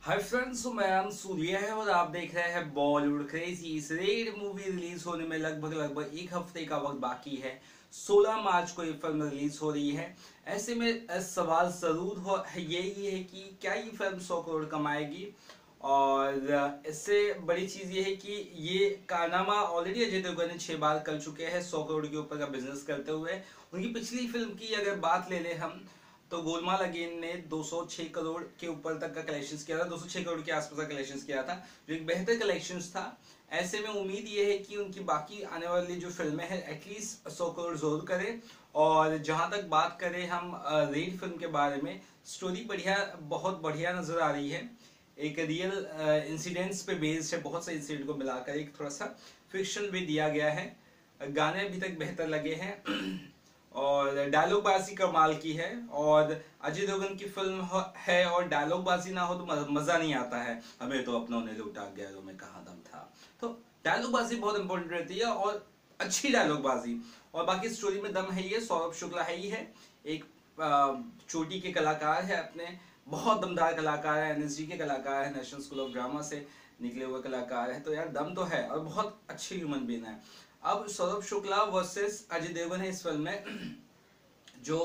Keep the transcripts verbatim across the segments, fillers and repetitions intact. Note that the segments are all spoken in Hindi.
हाय फ्रेंड्स, मैं नाम सूर्य है और आप देख रहे हैं Bollywood crazies. Raid movie release होने में लगभग लगभग एक हफ्ते का वक्त बाकी है। सोलह मार्च को ये फिल्म रिलीज हो रही है। ऐसे में सवाल जरूर हो यही है कि क्या ये फिल्म सौ करोड़ कमाएगी। और इससे बड़ी चीज ये है कि ये कारनामा ऑलरेडी अजय देवगन ने छह बार कर चुके हैं सौ करोड़ के ऊपर का बिजनेस करते हुए। उनकी पिछली फिल्म की अगर बात ले ले हम तो गोलमाल अगेन ने दो सौ छह करोड़ के ऊपर तक का कलेक्शंस किया था, दो सौ छह करोड़ के आसपास का कलेक्शंस किया था, जो एक बेहतर कलेक्शंस था। ऐसे में उम्मीद ये है कि उनकी बाकी आने वाली जो फिल्में हैं एटलीस्ट सौ करोड़ जरूर करें। और जहां तक बात करें हम रेड फिल्म के बारे में, स्टोरी बढ़िया, बहुत बढ़िया नजर आ रही है। एक रियल इंसिडेंट्स पे बेस्ड है, बहुत से इंसिडेंट को मिलाकर एक थोड़ा सा फिक्शन भी दिया गया है। गाने अभी तक बेहतर लगे हैं और डायलॉग बाजी कमाल की है। और अजय देवगन की फिल्म है और डायलॉग बाजी ना हो तो मजा नहीं आता है। हमें तो अपनों ने लूटा गया में कहाँ दम था। तो डायलॉग बाजी बहुत इंपॉर्टेंट रहती है और अच्छी डायलॉग बाजी। और बाकी स्टोरी में दम है, ये सौरभ शुक्ला है ही है, एक चोटी के कलाकार है, अपने बहुत दमदार कलाकार है, एनएसजी के कलाकार है, नेशनल स्कूल ऑफ ड्रामा से निकले हुए कलाकार है। तो यार दम तो है और बहुत अच्छी ह्यूमन बीइंग है। अब सौरभ शुक्ला वर्सेस अजय देवगन है इस फिल्म में, जो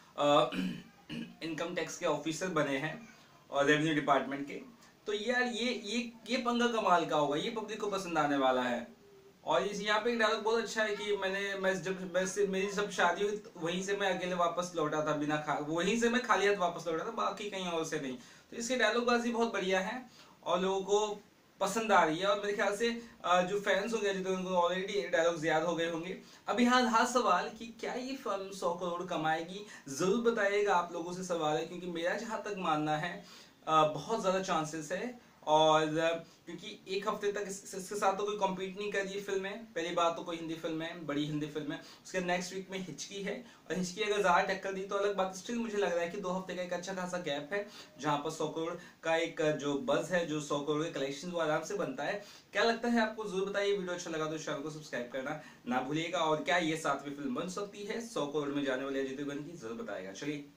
इनकम टैक्स के ऑफिसर बने हैं और रेवेन्यू डिपार्टमेंट के। तो यार ये ये ये पंगा कमाल का होगा, ये पब्लिक को पसंद आने वाला है। और इस यहाँ पे एक डायलॉग बहुत अच्छा है कि मैंने मैं जब वैसे मेरी जब शादी हुई वहीं से मैं अकेले वापस लौटा था, बिना खा वहीं से मैं खाली हाथ वापस लौटा था, बाकी कहीं और से नहीं। तो इसकी डायलॉग बाजी बहुत बढ़िया है और लोगों को पसंद आ रही है। और मेरे ख्याल से जो फैंस होंगे तो उनको ऑलरेडी डायलॉग्स याद हो गए होंगे। अभी हाँ हाँ सवाल कि क्या ये फिल्म सौ करोड़ कमाएगी, जरूर बताइएगा। आप लोगों से सवाल है क्योंकि मेरा जहां तक मानना है बहुत ज्यादा चांसेस है। और क्योंकि एक हफ्ते तक इस, इसके साथ तो कोई कॉम्पीट नहीं कर रही फिल्में। पहली बात तो कोई हिंदी फिल्म है, बड़ी हिंदी फिल्म है। उसके नेक्स्ट वीक में हिचकी है और हिचकी अगर ज्यादा टक्कर दी तो अलग बात। स्टिल मुझे लग रहा है कि दो हफ्ते का एक अच्छा खासा गैप है जहां पर सौ करोड़ का एक जो बज है, जो सौ करोड़ के कलेक्शन वो आराम से बनता है। क्या लगता है आपको, जरूर बताइए। वीडियो अच्छा लगा तो चैनल को सब्सक्राइब करना ना भूलिएगा। और क्या ये सातवीं फिल्म बन सकती है सौ करोड़ में जाने वाली अजय देवगन की, जरूर बताएगा। चलिए।